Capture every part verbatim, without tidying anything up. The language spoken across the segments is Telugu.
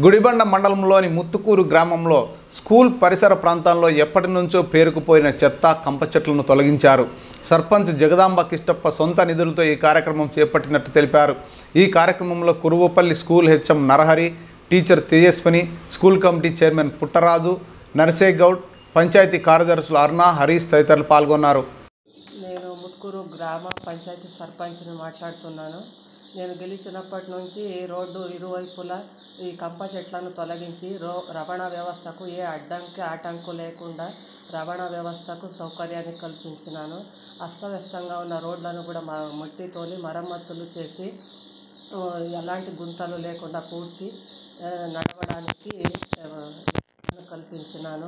గుడిబండ మండలంలోని ముత్తుకూరు గ్రామంలో స్కూల్ పరిసర ప్రాంతాల్లో ఎప్పటి నుంచో పేరుకుపోయిన చెత్త కంప చెట్లను తొలగించారు. సర్పంచ్ జగదాంబ కిష్టప్ప సొంత నిధులతో ఈ కార్యక్రమం చేపట్టినట్టు తెలిపారు. ఈ కార్యక్రమంలో Kuruvapalli school HM Narahari, teacher Tejaswini, school committee chairman Puttaraju, Narasegoud, panchayati కార్యదర్శులు అరుణ, హరీష్ తదితరులు పాల్గొన్నారు. నేను ముత్తుకూరు గ్రామ పంచాయతీ సర్పంచ్ని మాట్లాడుతున్నాను. నేను గెలిచినప్పటి నుంచి రోడ్డు ఇరువైపులా ఈ కంప చెట్లను తొలగించి రో రవాణా వ్యవస్థకు ఏ అడ్డంకి ఆటంకు లేకుండా రవాణా వ్యవస్థకు సౌకర్యాన్ని కల్పించినాను. అస్తవ్యస్తంగా ఉన్న రోడ్లను కూడా మా మట్టితోని మరమ్మతులు చేసి ఎలాంటి గుంతలు లేకుండా పూడ్చి నడవడానికి కల్పించినాను.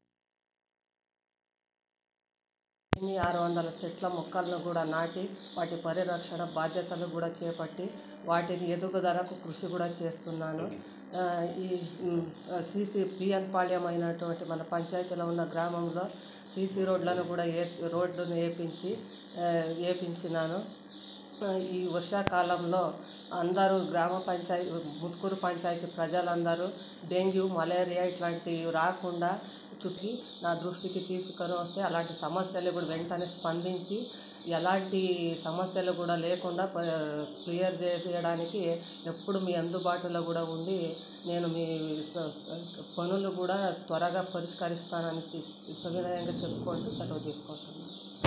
ఆరు వందల చెట్ల మొక్కలను కూడా నాటి వాటి పరిరక్షణ బాధ్యతలు కూడా చేపట్టి వాటిని ఎదుగుదలకు కృషి కూడా చేస్తున్నాను. ఈ సీసీ పిఎన్ పాళ్యం అయినటువంటి మన పంచాయతీలో ఉన్న గ్రామంలో సీసీ రోడ్లను కూడా ఏ రోడ్డును వేపించి వేపించినాను. ఈ వర్షాకాలంలో అందరూ గ్రామ పంచాయతీ ముత్తుకూరు పంచాయతీ ప్రజలందరూ డెంగ్యూ, మలేరియా ఇట్లాంటివి రాకుండా చుట్టి నా దృష్టికి తీసుకొని వస్తే అలాంటి సమస్యలు కూడా వెంటనే స్పందించి ఎలాంటి సమస్యలు కూడా లేకుండా క్లియర్ చేసేయడానికి ఎప్పుడు మీ అందుబాటులో కూడా ఉండి నేను మీ పనులు కూడా త్వరగా పరిష్కరిస్తానని సవినయంగా చెప్పుకుంటూ సెలవు తీసుకుంటున్నాను.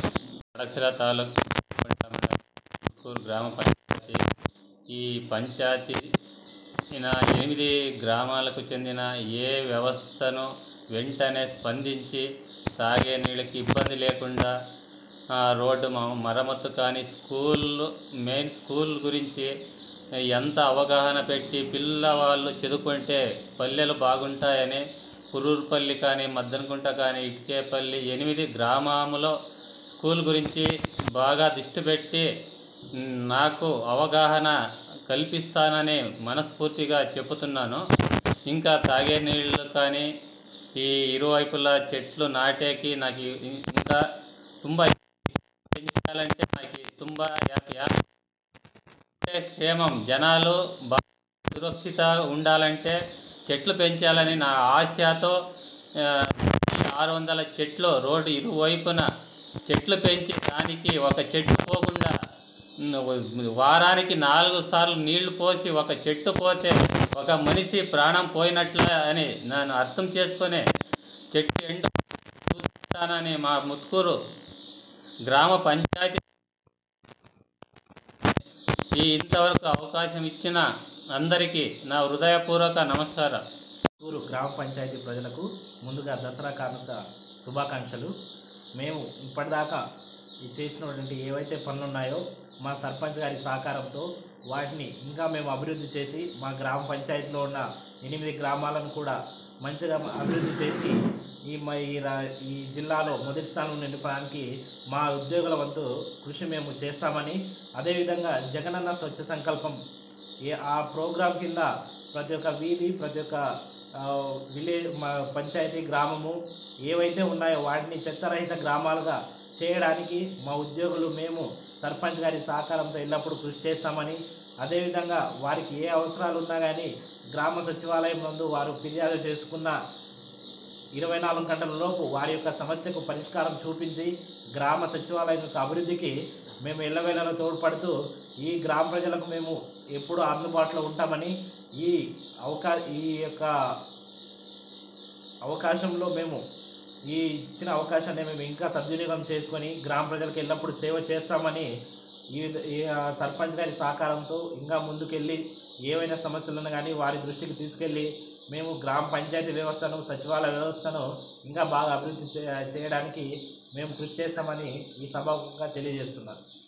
గ్రామ పంచాయతీ ఈ పంచాయతీ ఎనిమిది గ్రామాలకు చెందిన ఏ వ్యవస్థను వెంటనే స్పందించి తాగే నీళ్ళకి ఇబ్బంది లేకుండా రోడ్డు మరమ్మతు కానీ స్కూల్ మెయిన్ స్కూల్ గురించి ఎంత అవగాహన పెట్టి పిల్లవాళ్ళు చదువుకుంటే పల్లెలు బాగుంటాయని కురూరుపల్లి కానీ మద్దనకుంట కానీ ఇటుకేపల్లి ఎనిమిది గ్రామాలలో స్కూల్ గురించి బాగా దృష్టి పెట్టి నాకు అవగాహన కల్పిస్తానని మనస్ఫూర్తిగా చెబుతున్నాను. ఇంకా తాగే నీళ్ళు కానీ ఈ ఇరువైపులా చెట్లు నాటేకి నాకు ఇంకా ತುಂಬ పెంచాలంటే నాకు ತುಂಬ క్షేమం జనాలు బాగా సురక్షిత ఉండాలంటే చెట్లు పెంచాలని నా ఆశతో ఆరు వందల చెట్లు రోడ్డు ఇరువైపున చెట్లు పెంచి దానికి ఒక చెట్టు పోకుండా వారానికి నాలుగు సార్లు నీళ్లు పోసి ఒక చెట్టు పోతే ఒక మనిషి ప్రాణం పోయినట్లే అని నేను అర్థం చేసుకొని చెట్టు ఎండ చూస్తానని మా ముత్తుకూరు గ్రామ పంచాయతీ ఈ ఇంతవరకు అవకాశం ఇచ్చిన అందరికీ నా హృదయపూర్వక నమస్కారం. ముత్తుకూరు గ్రామ పంచాయతీ ప్రజలకు ముందుగా దసరా కానుక శుభాకాంక్షలు. మేము ఇప్పటిదాకా చేసినటువంటి ఏవైతే పనులు ఉన్నాయో మా సర్పంచ్ గారి సహకారంతో వాటిని ఇంకా మేము అభివృద్ధి చేసి మా గ్రామ పంచాయతీలో ఉన్న ఎనిమిది గ్రామాలను కూడా మంచిగా అభివృద్ధి చేసి ఈ మా ఈ జిల్లాలో మొదటి స్థానం నిలపడానికి మా ఉద్యోగుల వంతు కృషి మేము చేస్తామని, అదేవిధంగా జగనన్న స్వచ్ఛ సంకల్పం ఏ ఆ ప్రోగ్రాం కింద ప్రతి ఒక్క వీధి ప్రతి ఒక్క విలేజ్ మా పంచాయతీ గ్రామము ఏవైతే ఉన్నాయో వాటిని చెత్తరహిత గ్రామాలుగా చేయడానికి మా ఉద్యోగులు మేము సర్పంచ్ గారి సహకారంతో ఎల్లప్పుడూ కృషి చేస్తామని, అదేవిధంగా వారికి ఏ అవసరాలు ఉన్నా కానీ గ్రామ సచివాలయం నందు వారు ఫిర్యాదు చేసుకున్న ఇరవై నాలుగు గంటల లోపు వారి యొక్క సమస్యకు పరిష్కారం చూపించి గ్రామ సచివాలయం యొక్క అభివృద్ధికి మేము ఎల్లవేళలా తోడ్పడుతూ ఈ గ్రామ ప్రజలకు మేము ఎప్పుడూ అందుబాటులో ఉంటామని, ఈ అవకా ఈ యొక్క అవకాశంలో మేము ఈ ఇచ్చిన అవకాశాన్ని మేము ఇంకా సద్వినియోగం చేసుకొని గ్రామ ప్రజలకు ఎల్లప్పుడూ సేవ చేస్తామని ఈ సర్పంచ్ గారి సహకారంతో ఇంకా ముందుకెళ్ళి ఏవైనా సమస్యలను కానీ వారి దృష్టికి తీసుకెళ్ళి మేము గ్రామ పంచాయతీ వ్యవస్థను సచివాలయ వ్యవస్థను ఇంకా బాగా అభివృద్ధి చేయడానికి మేము కృషి చేస్తామని ఈ సభగా తెలియజేస్తున్నాను.